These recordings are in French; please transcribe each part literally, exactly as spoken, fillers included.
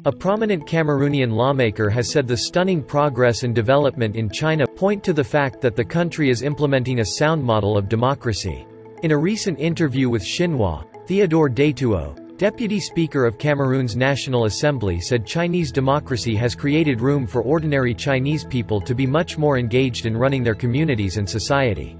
A prominent Cameroonian lawmaker has said the stunning progress and development in China point to the fact that the country is implementing a sound model of democracy. In a recent interview with Xinhua, Theodore Daituo, Deputy Speaker of Cameroon's National Assembly, said Chinese democracy has created room for ordinary Chinese people to be much more engaged in running their communities and society.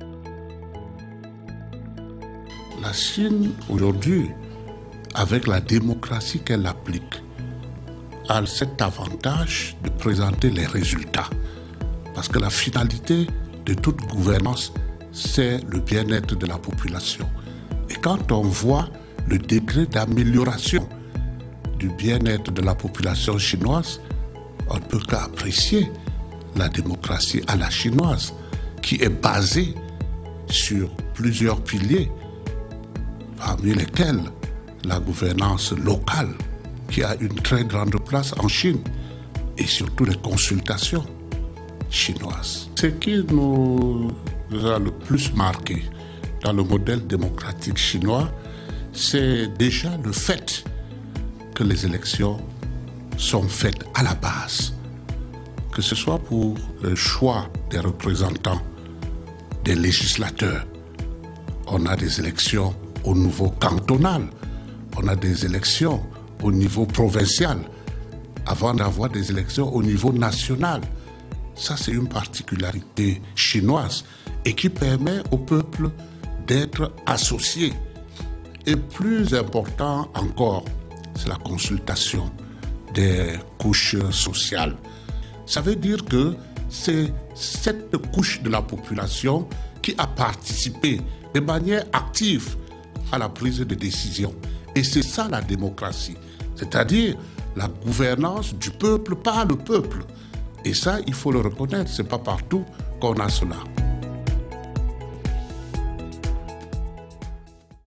La Chine, aujourd'hui, avec la démocratie qu'elle applique, a cet avantage de présenter les résultats. Parce que la finalité de toute gouvernance, c'est le bien-être de la population. Et quand on voit le degré d'amélioration du bien-être de la population chinoise, on ne peut qu'apprécier la démocratie à la chinoise, qui est basée sur plusieurs piliers, parmi lesquels la gouvernance locale, qui a une très grande place en Chine, et surtout les consultations chinoises. Ce qui nous a le plus marqué dans le modèle démocratique chinois, c'est déjà le fait que les élections sont faites à la base, que ce soit pour le choix des représentants, des législateurs. On a des élections au niveau cantonal, on a des élections au niveau provincial, avant d'avoir des élections au niveau national. Ça, c'est une particularité chinoise et qui permet au peuple d'être associé. Et plus important encore, c'est la consultation des couches sociales. Ça veut dire que c'est cette couche de la population qui a participé de manière active à la prise de décision. Et c'est ça la démocratie, c'est-à-dire la gouvernance du peuple par le peuple. Et ça, il faut le reconnaître, ce n'est pas partout qu'on a cela.